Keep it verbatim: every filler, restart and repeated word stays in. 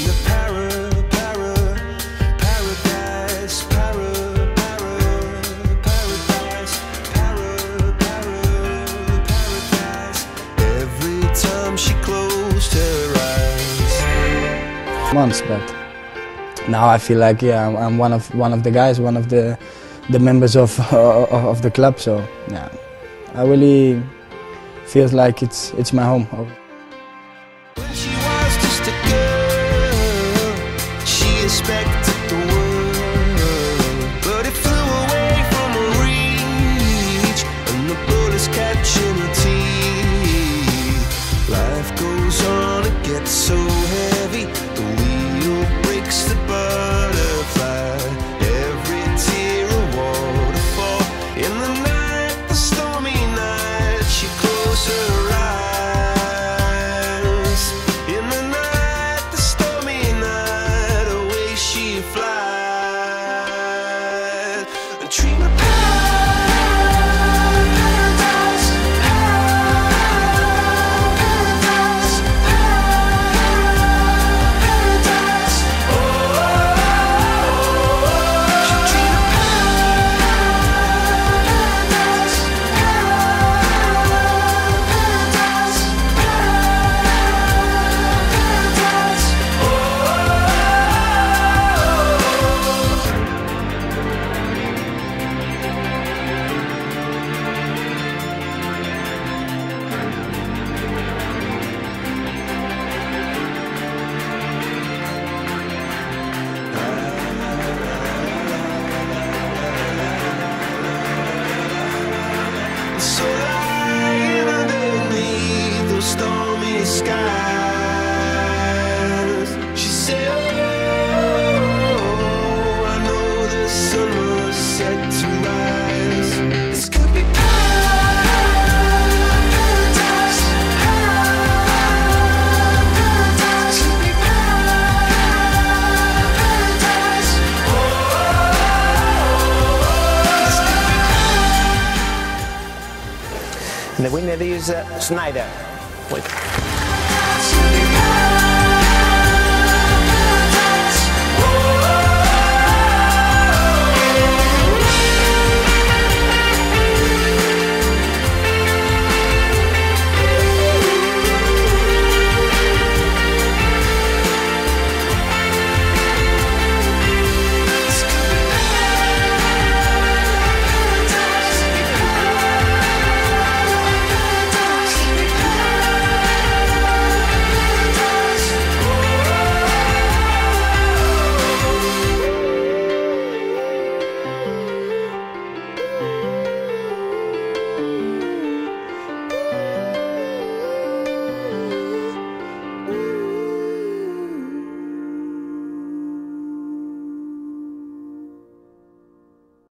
the para, para, paradise, para, para, paradise, para, para, paradise. Every time she closed her eyes. Months, but now I feel like yeah, I'm, I'm one of one of the guys, one of the the members of of, of the club. So yeah, I really feels like it's it's my home. When she was just a girl, she expected the world, but it flew away from her reach, and the bullets catching her teeth. Life goes on, it gets so heavy, the wheel breaks the butterfly. Every tear a waterfall. In the night, the stormy night, she closed her eyes. In the night, the stormy night, away she flies. A dream of paradise, paradise, paradise. Oh, she dreamed of paradise, paradise, paradise. So lying underneath those stormy skies, she said, oh, I know the sun was set to rise. This could be paradise, paradise, could be paradise. Oh, this could be. And the winner is uh, Sneijder. Wait. Paradise.